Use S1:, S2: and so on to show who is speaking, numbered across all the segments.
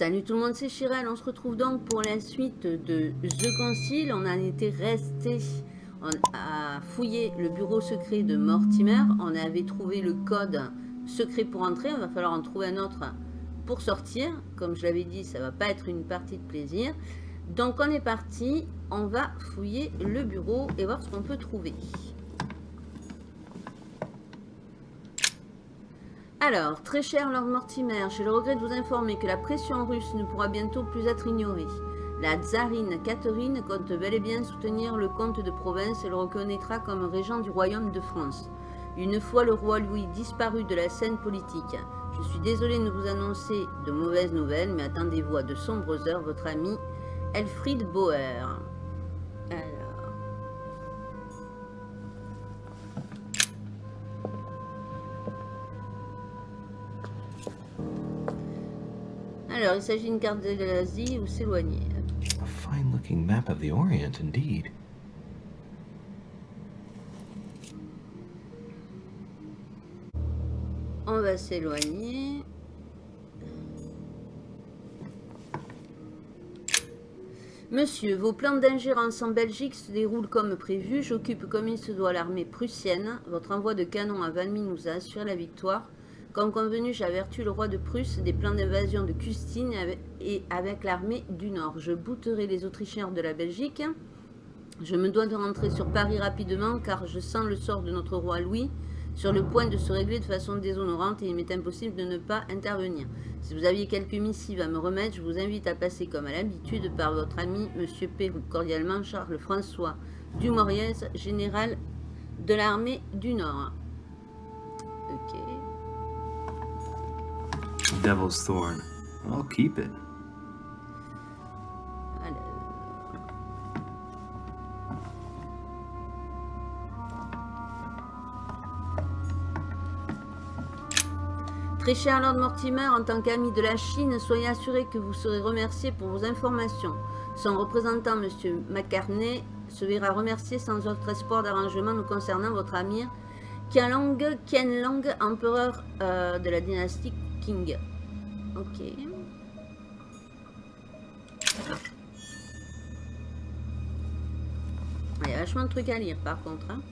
S1: Salut tout le monde, c'est Chirel. On se retrouve donc pour la suite de The Concile. On en était resté à fouiller le bureau secret de Mortimer. On avait trouvé le code secret pour entrer. Il va falloir en trouver un autre pour sortir. Comme je l'avais dit, ça va pas être une partie de plaisir. Donc on est parti. On va fouiller le bureau et voir ce qu'on peut trouver. Alors, très cher Lord Mortimer, j'ai le regret de vous informer que la pression russe ne pourra bientôt plus être ignorée. La tsarine Catherine compte bel et bien soutenir le comte de Provence et le reconnaîtra comme régent du royaume de France. Une fois le roi Louis disparu de la scène politique, je suis désolé de vous annoncer de mauvaises nouvelles, mais attendez-vous à de sombres heures, votre ami Elfried Bauer. Alors, il s'agit d'une carte de l'Asie ou s'éloigner.
S2: A fine-looking map of the Orient, indeed.
S1: On va s'éloigner. Monsieur, vos plans d'ingérence en Belgique se déroulent comme prévu. J'occupe comme il se doit l'armée prussienne. Votre envoi de canon à Valmy nous a assuré la victoire. Comme convenu, j'avertis le roi de Prusse des plans d'invasion de Custine et avec l'armée du Nord. Je bouterai les Autrichiens de la Belgique. Je me dois de rentrer sur Paris rapidement car je sens le sort de notre roi Louis sur le point de se régler de façon déshonorante et il m'est impossible de ne pas intervenir. Si vous aviez quelques missives à me remettre, je vous invite à passer comme à l'habitude par votre ami Monsieur Pérou. Cordialement, Charles-François Dumouriez, général de l'armée du Nord. Ok.
S2: Devil's Thorn. I'll keep it.
S1: Très cher Lord Mortimer, en tant qu'ami de la Chine, soyez assuré que vous serez remercié pour vos informations. Son représentant, M. McCartney, se verra remercié sans autre espoir d'arrangement nous concernant votre ami Qianlong, empereur de la dynastie Qing. Ok. Il y a vachement de trucs à lire par contre. Hein.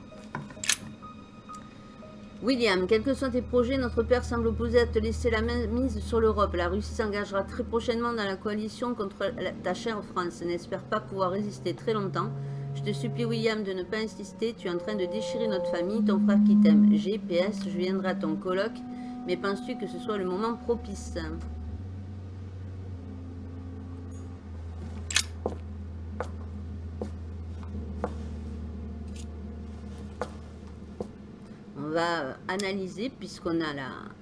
S1: William, quels que soient tes projets, notre père semble opposé à te laisser la main mise sur l'Europe. La Russie s'engagera très prochainement dans la coalition contre ta chère France. N'espère pas pouvoir résister très longtemps. Je te supplie, William, de ne pas insister. Tu es en train de déchirer notre famille, ton frère qui t'aime. GPS, je viendrai à ton colloque. Mais penses-tu que ce soit le moment propice? On va analyser puisqu'on a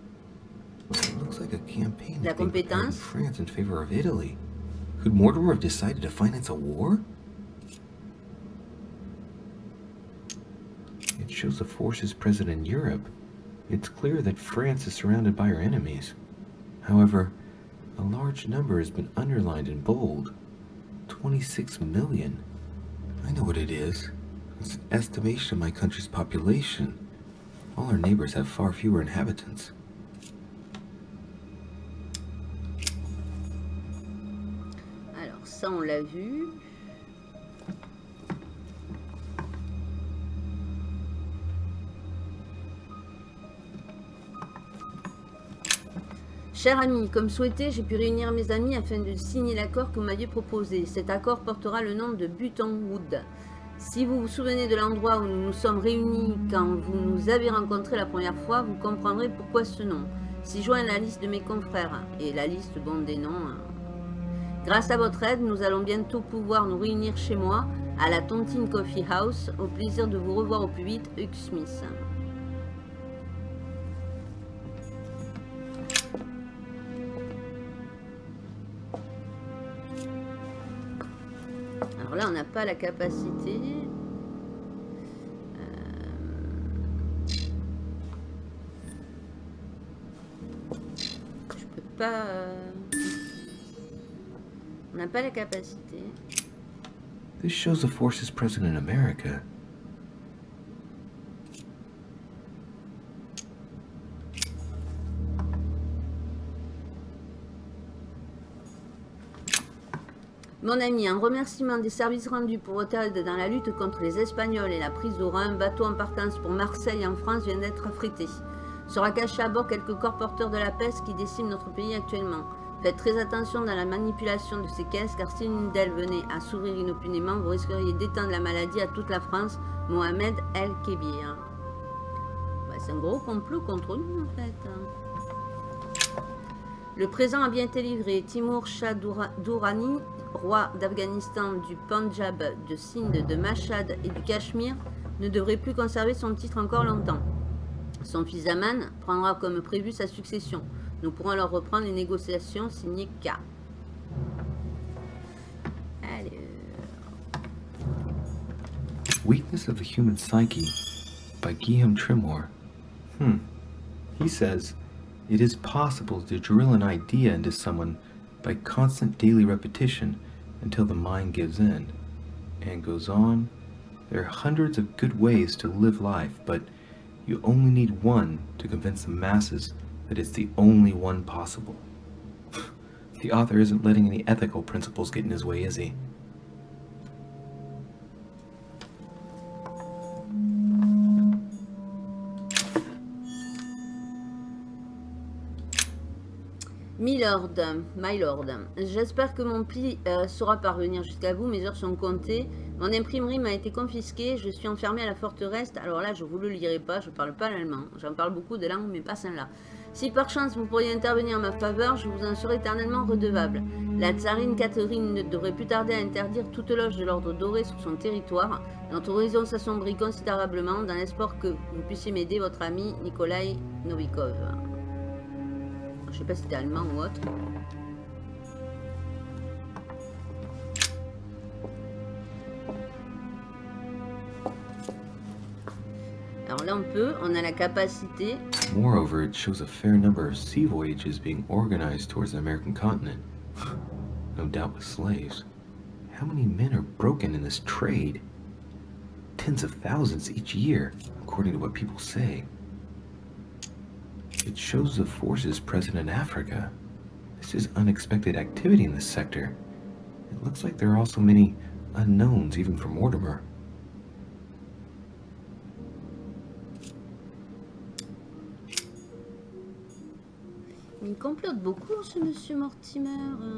S1: la compétence.
S2: France in favor of Italy. Could Mortimer have decided to finance a war? It shows the forces present in Europe. It's clear that France is surrounded by her enemies. However, a large number has been underlined in bold. 26 million. I know what it is. It's an estimation of my country's population. All our neighbors have far fewer inhabitants.
S1: Alors ça on l'a vu. Cher ami, comme souhaité, j'ai pu réunir mes amis afin de signer l'accord que vous m'aviez proposé. Cet accord portera le nom de Button Wood. Si vous vous souvenez de l'endroit où nous nous sommes réunis quand vous nous avez rencontrés la première fois, vous comprendrez pourquoi ce nom. Si joint la liste de mes confrères, et la liste bon, des noms. Grâce à votre aide, nous allons bientôt pouvoir nous réunir chez moi, à la Tontine Coffee House. Au plaisir de vous revoir au plus vite, Hugh Smith. Alors là, on n'a pas la capacité. Je peux pas. On n'a pas la capacité.
S2: This shows the forces present in America.
S1: Mon ami, en remerciement des services rendus pour votre aide dans la lutte contre les Espagnols et la prise d'Oran, un bateau en partance pour Marseille en France vient d'être affrété. Sera caché à bord quelques corps porteurs de la peste qui déciment notre pays actuellement. Faites très attention dans la manipulation de ces caisses, car si une d'elles venait à s'ouvrir inopinément, vous risqueriez d'étendre la maladie à toute la France. Mohamed El Kébir. Bah, c'est un gros complot contre nous, en fait. Le présent a bien été livré. Timur Shah Durrani, roi d'Afghanistan, du Pendjab, de Sindh, de Mashhad et du Cachemire, ne devrait plus conserver son titre encore longtemps. Son fils Aman prendra comme prévu sa succession. Nous pourrons alors reprendre les négociations signées K. Allez.
S2: Weakness of the Human Psyche by Guillaume Trimore. He says, it is possible to drill an idea into someone by constant daily repetition until the mind gives in. And goes on, there are hundreds of good ways to live life, but you only need one to convince the masses that it's the only one possible. The author isn't letting any ethical principles get in his way, is he?
S1: My Lord, j'espère que mon pli saura parvenir jusqu'à vous, mes heures sont comptées, mon imprimerie m'a été confisquée, je suis enfermé à la forteresse, alors là je vous le lirai pas, je parle pas l'allemand, j'en parle beaucoup de langues mais pas celle-là. Si par chance vous pourriez intervenir en ma faveur, je vous en serai éternellement redevable. La tsarine Catherine ne devrait plus tarder à interdire toute loge de l'ordre doré sur son territoire, notre horizon s'assombrit considérablement dans l'espoir que vous puissiez m'aider, votre ami Nikolai Novikov. Je sais pas si c'était allemand ou autre. Alors là on a la capacité.
S2: Moreover, it shows a fair number of sea voyages being organized towards the American continent. No doubt with slaves. How many men are broken in this trade? Tens of thousands each year, according to what people say. It shows the forces present in Africa. This is unexpected activity in this sector. It looks like there are also many unknowns, even for Mortimer.
S1: Il complote beaucoup, ce monsieur Mortimer.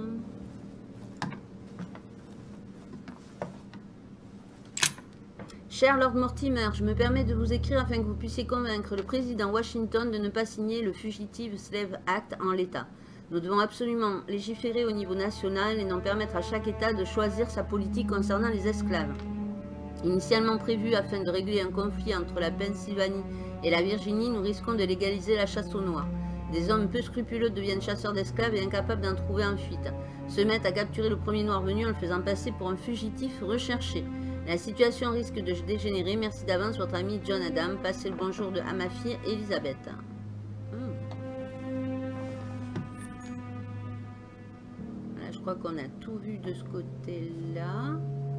S1: Cher Lord Mortimer, je me permets de vous écrire afin que vous puissiez convaincre le président Washington de ne pas signer le Fugitive Slave Act en l'état. Nous devons absolument légiférer au niveau national et non permettre à chaque État de choisir sa politique concernant les esclaves. Initialement prévu afin de réguler un conflit entre la Pennsylvanie et la Virginie, nous risquons de légaliser la chasse aux noirs. Des hommes peu scrupuleux deviennent chasseurs d'esclaves et incapables d'en trouver en fuite. Se mettent à capturer le premier noir venu en le faisant passer pour un fugitif recherché. La situation risque de dégénérer. Merci d'avance, votre ami John Adam. Passez le bonjour à ma fille Elisabeth. Voilà, je crois qu'on a tout vu de ce côté-là.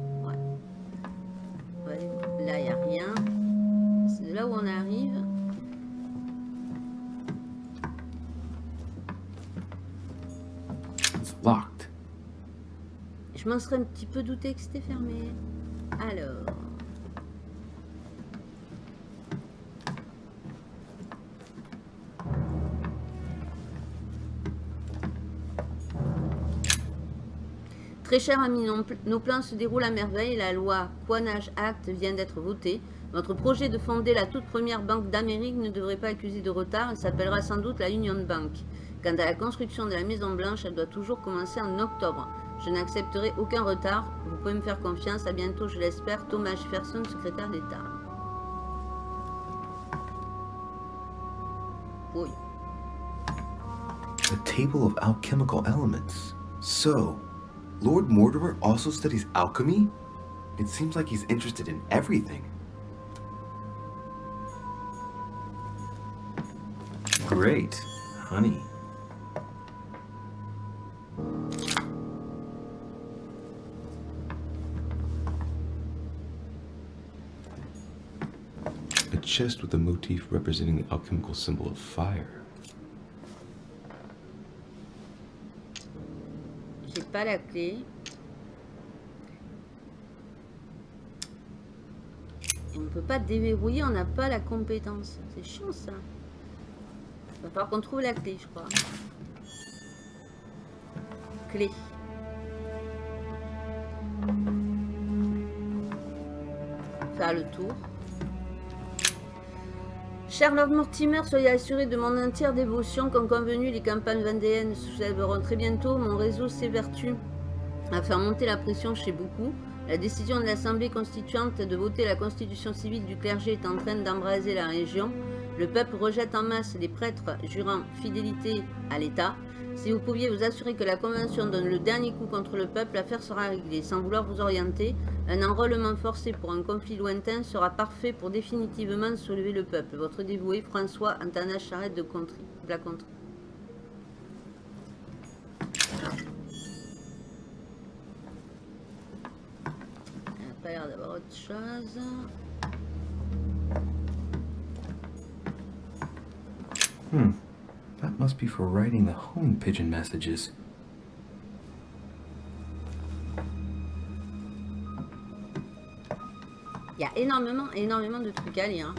S1: Ouais. Là, il n'y a rien. C'est de là où on arrive.
S2: It's locked.
S1: Je m'en serais un petit peu douté que c'était fermé. Alors... Très cher ami, nos plans se déroulent à merveille. La loi Quanage Act vient d'être votée. Votre projet de fonder la toute première banque d'Amérique ne devrait pas accuser de retard. Elle s'appellera sans doute la Union Bank. Quant à la construction de la Maison Blanche, elle doit toujours commencer en octobre. Je n'accepterai aucun retard. Vous pouvez me faire confiance. À bientôt, je l'espère. Thomas Jefferson, secrétaire d'État. Oui.
S3: A table of alchemical elements. So, Lord Mortimer also studies alchemy? It seems like he's interested in everything.
S2: Great, honey.
S3: A chest with a motif representing the alchemical symbol of fire.
S1: J'ai pas la clé. On ne peut pas déverrouiller, on n'a pas la compétence. C'est chiant ça. Il va falloir qu'on trouve la clé, je crois. Clé. Faire le tour. Cher Lord Mortimer, soyez assuré de mon entière dévotion. Comme convenu, les campagnes vendéennes se soulèveront très bientôt. Mon réseau s'évertue à faire monter la pression chez beaucoup. La décision de l'Assemblée constituante de voter la constitution civile du clergé est en train d'embraser la région. Le peuple rejette en masse les prêtres jurant fidélité à l'État. Si vous pouviez vous assurer que la Convention donne le dernier coup contre le peuple, l'affaire sera réglée. Sans vouloir vous orienter, un enrôlement forcé pour un conflit lointain sera parfait pour définitivement soulever le peuple. Votre dévoué François Antanas Charette de la Contrée. Il n'a pas l'air d'avoir autre chose.
S2: That must be for writing the homing pigeon messages.
S1: Il y a énormément de trucs à lire.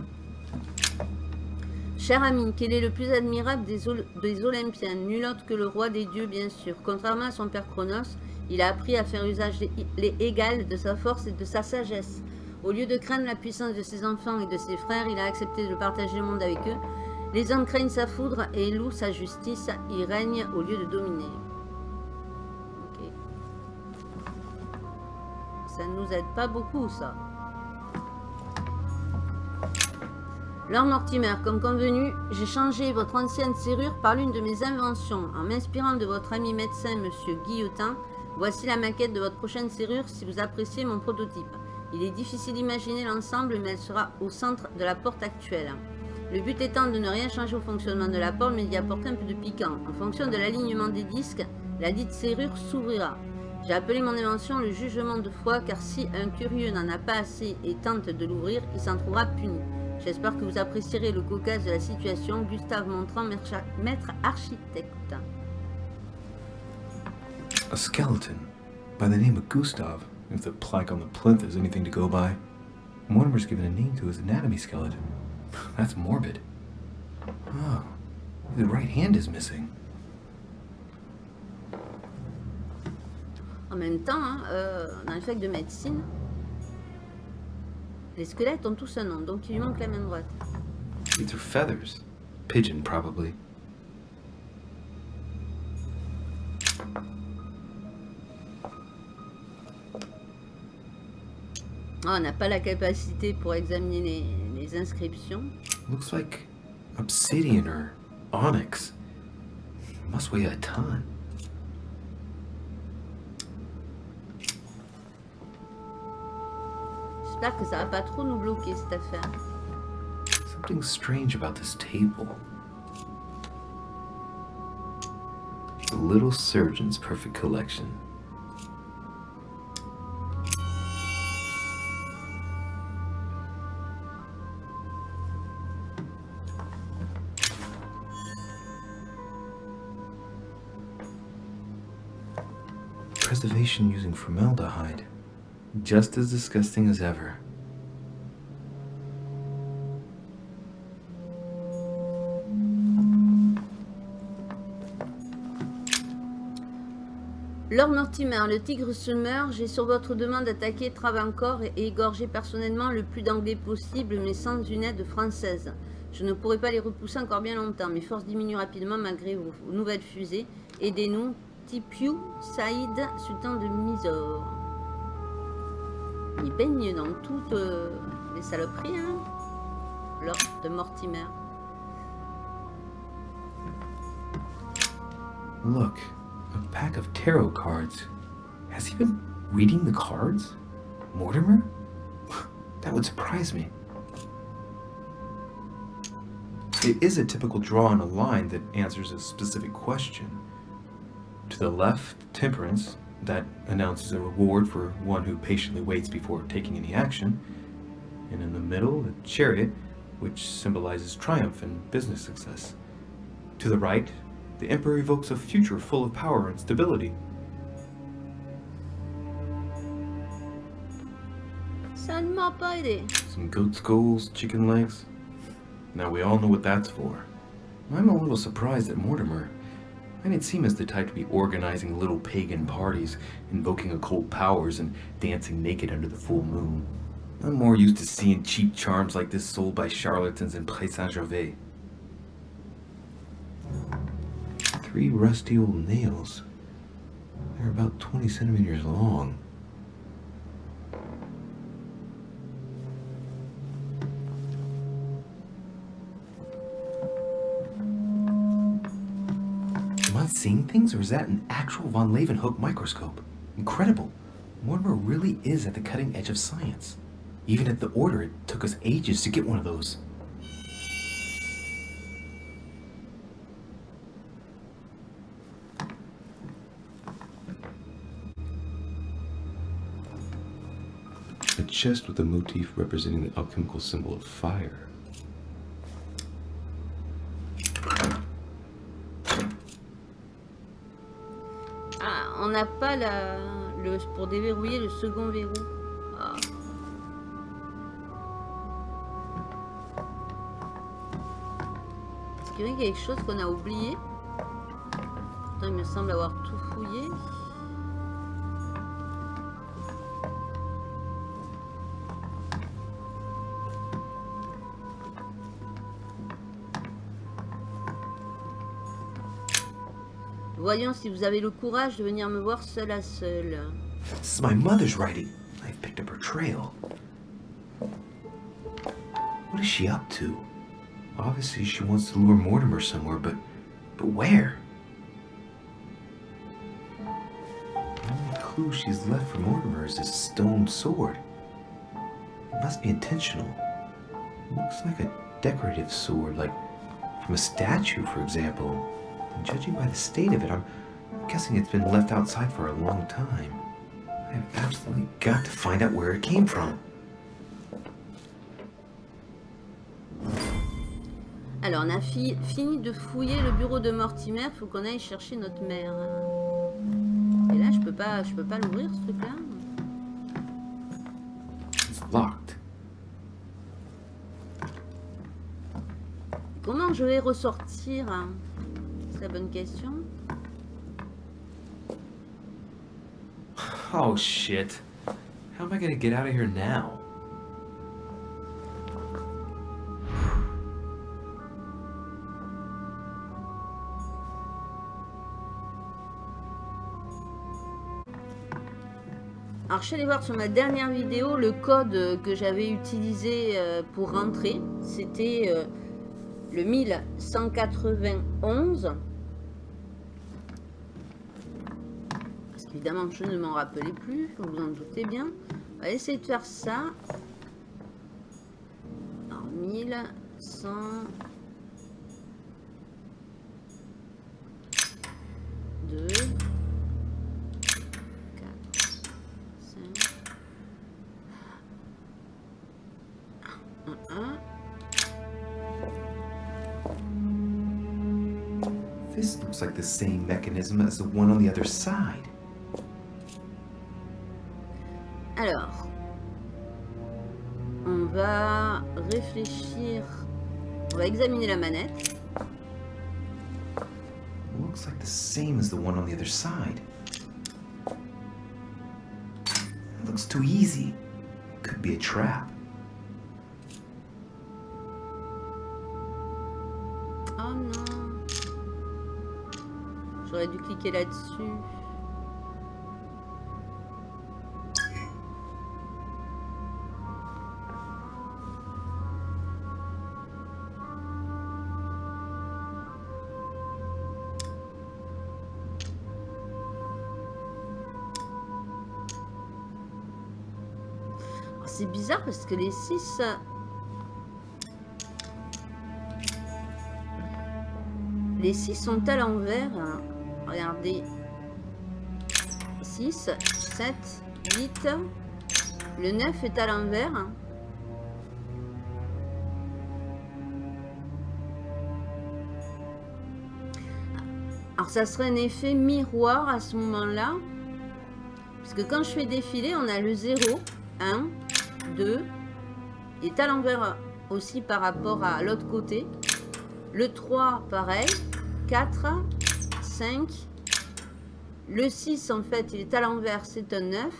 S1: Cher ami, quel est le plus admirable des Olympiens? Nul autre que le roi des dieux, bien sûr. Contrairement à son père Cronos, il a appris à faire usage égal de sa force et de sa sagesse. Au lieu de craindre la puissance de ses enfants et de ses frères, il a accepté de partager le monde avec eux. Les hommes craignent sa foudre et louent sa justice. Il règne au lieu de dominer. Ok. Ça ne nous aide pas beaucoup, ça. Lord Mortimer, comme convenu, j'ai changé votre ancienne serrure par l'une de mes inventions. En m'inspirant de votre ami médecin, monsieur Guillotin, voici la maquette de votre prochaine serrure si vous appréciez mon prototype. Il est difficile d'imaginer l'ensemble, mais elle sera au centre de la porte actuelle. Le but étant de ne rien changer au fonctionnement de la porte, mais d'y apporter un peu de piquant. En fonction de l'alignement des disques, la dite serrure s'ouvrira. J'ai appelé mon invention le jugement de foi, car si un curieux n'en a pas assez et tente de l'ouvrir, il s'en trouvera puni. J'espère que vous apprécierez le cocasse de la situation. Gustave Montrand, maître architecte.
S2: A skeleton by the name of Gustav, if the plaque on the plinth is anything to go by. Mortimer's given a name to his anatomy skeleton. That's morbid. Oh, the right hand is missing.
S1: En même temps, hein, dans les facs de médecine, les squelettes ont tous un nom, donc il lui manque la main droite.
S2: These are feathers. Pigeon, probably.
S1: Oh, on n'a pas la capacité pour examiner les inscriptions.
S2: Looks like obsidian or onyx. Must weigh a ton.
S1: J'espère que ça va pas trop nous bloquer cette affaire.
S2: Something strange about this table. The Little Surgeon's Perfect Collection. Preservation using formaldehyde. Just as disgusting as ever.
S1: Lord Mortimer, le tigre se meurt. J'ai sur votre demande attaqué Travancore et égorgé personnellement le plus d'anglais possible, mais sans une aide française. Je ne pourrai pas les repousser encore bien longtemps. Mes forces diminuent rapidement malgré vos nouvelles fusées. Aidez-nous, Tipiou Saïd, sultan de Mysore. Il baigne dans toutes les saloperies, hein, Lord de Mortimer.
S2: Look, a pack of tarot cards. Has he been reading the cards? Mortimer? That would surprise me. It is a typical draw on a line that answers a specific question. To the left, temperance, that announces a reward for one who patiently waits before taking any action. And in the middle, the chariot, which symbolizes triumph and business success. To the right, the emperor evokes a future full of power and stability.
S1: Ça ne m'a pas aidé.
S3: Some goat skulls, chicken legs. Now we all know what that's for. I'm a little surprised at Mortimer. I didn't seem as the type to be organizing little pagan parties, invoking occult powers, and dancing naked under the full moon. I'm more used to seeing cheap charms like this sold by charlatans in Pré Saint-Gervais.
S2: 3 rusty old nails. They're about 20 centimeters long.
S3: Am I seeing things, or is that an actual Von Leeuwenhoek microscope? Incredible. Mortimer really is at the cutting edge of science. Even at the Order, it took us ages to get one of those.
S2: A chest with a motif representing the alchemical symbol of fire.
S1: Ah, on n'a pas pour déverrouiller le second verrou. Ah. Est-ce qu'il y a quelque chose qu'on a oublié? Attends, il me semble avoir tout fouillé. Voyons si vous avez le courage de venir me voir seul à seul.
S3: This is my mother's writing. I've picked up her trail. What is she up to? Obviously she wants to lure Mortimer somewhere, but where? The only clue she's left for Mortimer is this stone sword. It must be intentional. It looks like a decorative sword, like from a statue, for example. And judging by the state of it, I'm guessing it's been left outside for a long time. I have absolutely got to find out where it came from.
S1: Alors, on a fini de fouiller le bureau de Mortimer. Faut qu'on aille chercher notre mère. Et là, je peux pas l'ouvrir, ce truc-là.
S3: It's locked.
S1: Comment je vais ressortir? C'est la bonne question.
S3: Oh shit. How am I gonna get out of here now?
S1: Alors, je suis allée voir sur ma dernière vidéo le code que j'avais utilisé pour rentrer. C'était le 1191. Parce qu'évidemment, je ne m'en rappelais plus, vous vous en doutez bien. On va essayer de faire ça. Alors, 1100... 2... 4... 5... 1...
S3: This looks like the same mechanism as the one on the other side.
S1: Alors, on va réfléchir, on va examiner la manette.
S3: Looks like the same as the one on the other side. It looks too easy. Could be a trap.
S1: Oh non. J'aurais dû cliquer là-dessus. C'est bizarre parce que les 6... Les 6 sont à l'envers. Regardez. 6, 7, 8. Le 9 est à l'envers. Alors ça serait un effet miroir à ce moment-là. Parce que quand je fais défiler, on a le 0, 1, 2, Il est à l'envers aussi par rapport à l'autre côté. Le 3, pareil. 4, 5. Le 6, en fait, il est à l'envers, c'est un 9.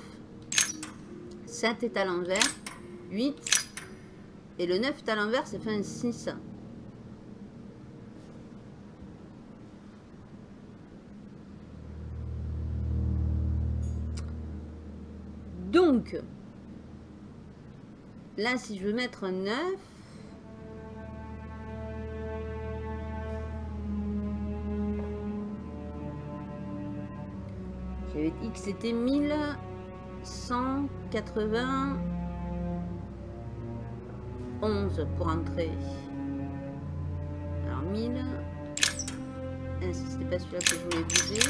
S1: 7 est à l'envers. 8. Et le 9 est à l'envers, ça fait un 6. Donc, là, si je veux mettre un 9, j'avais dit que c'était 1191 pour entrer. Alors 1000. C'était pas celui-là que je voulais bouger.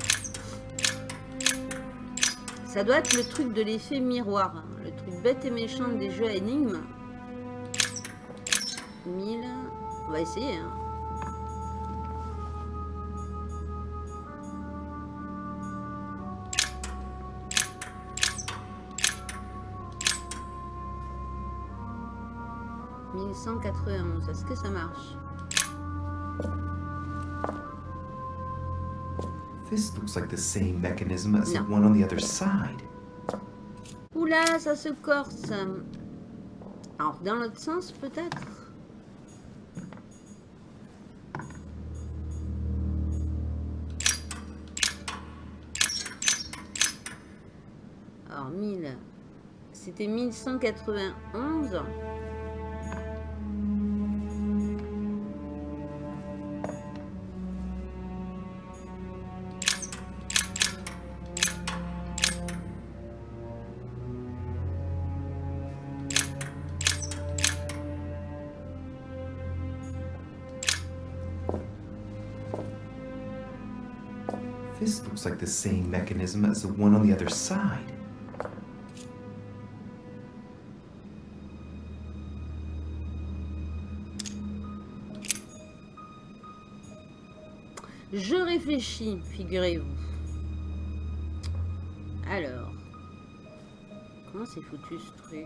S1: Ça doit être le truc de l'effet miroir. Hein. Le truc bête et méchant des jeux à énigmes. 1000. On va essayer. Hein. « 1191. Est-ce que ça marche?
S3: This looks like the same mechanism as the one on the other side.
S1: Oula, ça se corse. Alors, dans l'autre sens, peut-être? Alors, 1000. C'était 1191.
S3: This looks like the same mechanism as the one on the other side.
S1: Je réfléchis, figurez-vous. Alors, comment c'est foutu ce truc?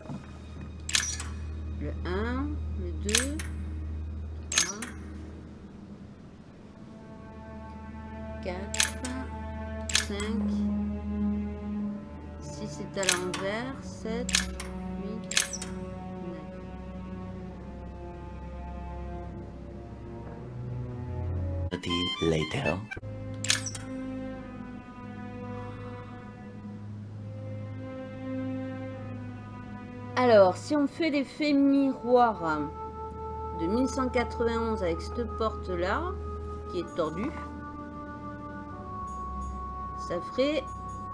S1: Le 1, le 2, 3, 4, 5, 6 est à l'envers, 7, 8, 9.
S4: Later.
S1: Alors, si on fait l'effet miroir de 1191 avec cette porte-là, qui est tordue, ça ferait...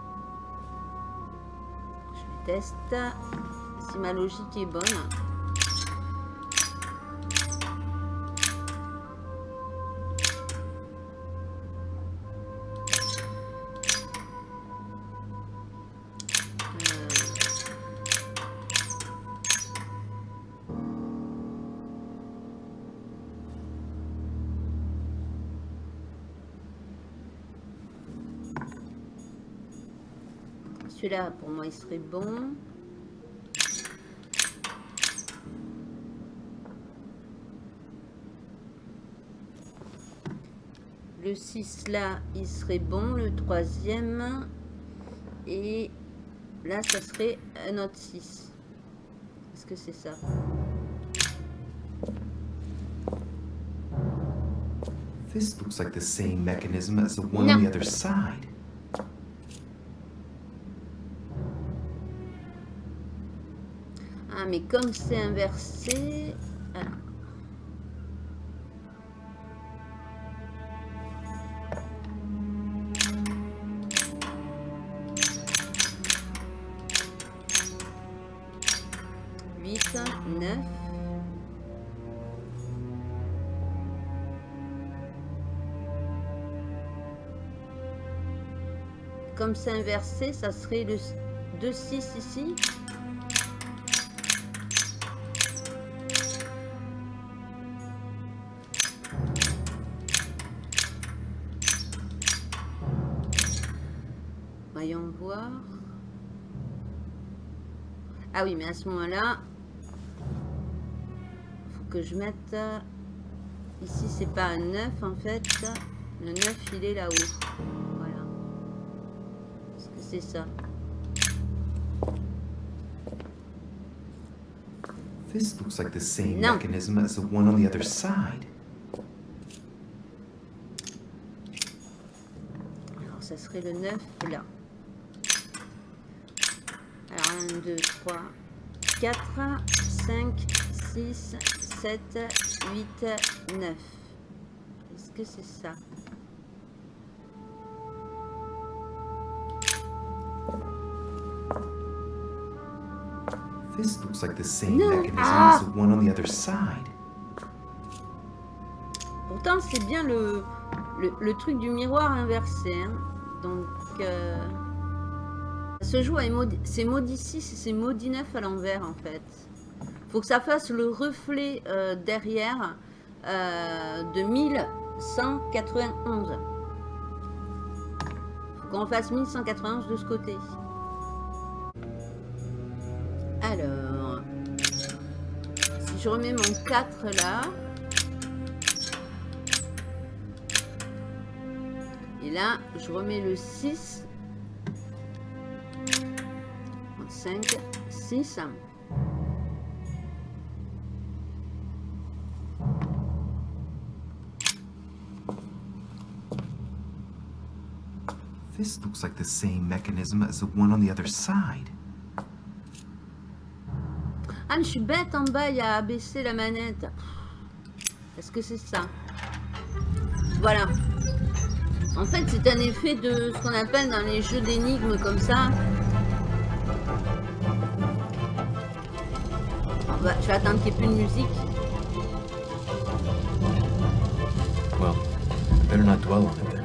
S1: Je teste si ma logique est bonne. Celui-là, pour moi, il serait bon. Le 6, là, il serait bon. Le troisième. Et là, ça serait un autre 6. Est-ce que c'est ça?
S3: This looks like the same mechanism as the one on the other side.
S1: Ah, mais comme c'est inversé... Ah. Huit, 9. Comme c'est inversé, ça serait le 2, 6 ici. Voyons voir. Ah oui, mais à ce moment-là, que je mette... Ici, c'est pas un 9 en fait. Le 9, il est là-haut. Voilà. Est-ce que c'est ça?
S3: This looks like the same
S1: No.
S3: mechanism as the one on the other side.
S1: Alors, ça serait le 9 là. Alors, 1, 2, 3, 4, 5, 6, 7, 8, 9. Est-ce que c'est ça?
S3: This looks like the same
S1: No.
S3: mechanism
S1: Ah.
S3: as the one on the other side.
S1: Pourtant, c'est bien le truc du miroir inversé. Hein. Donc, ça se joue à c'est maudit 6 et c'est maudit 9 à l'envers, en fait. Faut que ça fasse le reflet derrière de 1191. Faut qu'on fasse 1191 de ce côté. Alors, si je remets mon 4 là... Et là, je remets le 6. 5, 6.
S3: This looks like the same mechanism as the one on the other side.
S1: Ah, mais je suis bête, en bas, il y a abaissé la manette. Est-ce que c'est ça? Voilà. En fait, c'est un effet de ce qu'on appelle dans les jeux d'énigmes comme ça. Je vais attendre qu'il n'y ait plus de musique.
S2: Well, better not dwell on it then.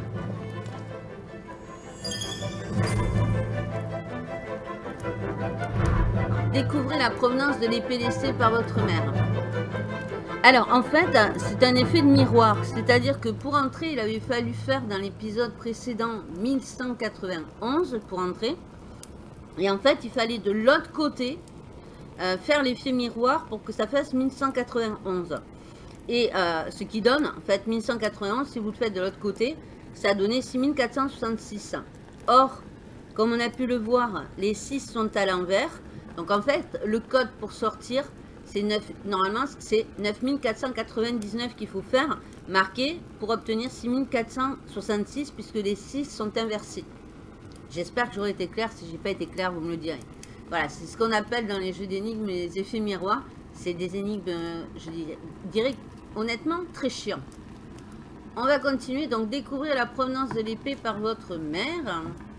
S1: Découvrez la provenance de l'épée laissée par votre mère. Alors, en fait, c'est un effet de miroir. C'est-à-dire que pour entrer, il avait fallu faire dans l'épisode précédent 1191 pour entrer. Et en fait, il fallait de l'autre côté faire l'effet miroir pour que ça fasse 1191. Et ce qui donne, en fait, 1191, si vous le faites de l'autre côté, ça a donné 6466. Or, comme on a pu le voir, les 6 sont à l'envers. Donc, en fait, le code pour sortir... Normalement, c'est 9499 qu'il faut faire, marquer pour obtenir 6466 puisque les 6 sont inversés. J'espère que j'aurai été clair. Si j'ai pas été clair, vous me le direz. Voilà, c'est ce qu'on appelle dans les jeux d'énigmes les effets miroirs. C'est des énigmes, je dirais honnêtement, très chiants. On va continuer. Donc, découvrir la provenance de l'épée par votre mère.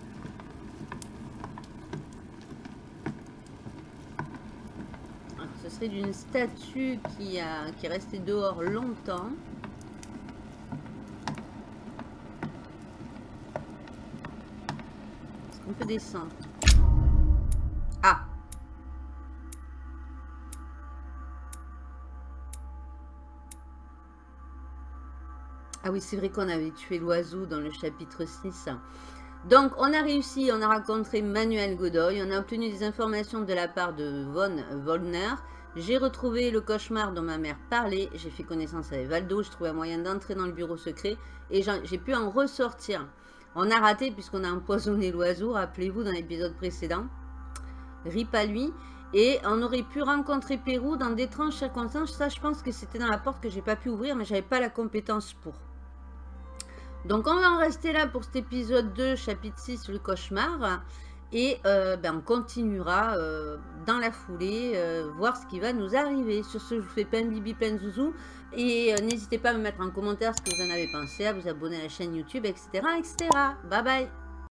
S1: Ce serait d'une statue qui est restée dehors longtemps. Est-ce qu'on peut descendre? Ah! Ah oui, c'est vrai qu'on avait tué l'oiseau dans le chapitre 6. Donc, on a réussi, on a rencontré Manuel Godoy, on a obtenu des informations de la part de Von Wollner. J'ai retrouvé le cauchemar dont ma mère parlait, j'ai fait connaissance avec Valdo, j'ai trouvé un moyen d'entrer dans le bureau secret et j'ai pu en ressortir. On a raté puisqu'on a empoisonné l'oiseau, rappelez-vous dans l'épisode précédent. Rip à lui. Et on aurait pu rencontrer Pérou dans d'étranges circonstances. Ça, je pense que c'était dans la porte que j'ai pas pu ouvrir, mais j'avais pas la compétence pour. Donc, on va en rester là pour cet épisode 2, chapitre 6, le cauchemar. Et on continuera dans la foulée, voir ce qui va nous arriver. Sur ce, je vous fais plein de bibi, plein de zouzou. Et n'hésitez pas à me mettre en commentaire ce que vous en avez pensé, à vous abonner à la chaîne YouTube, etc. etc. Bye bye.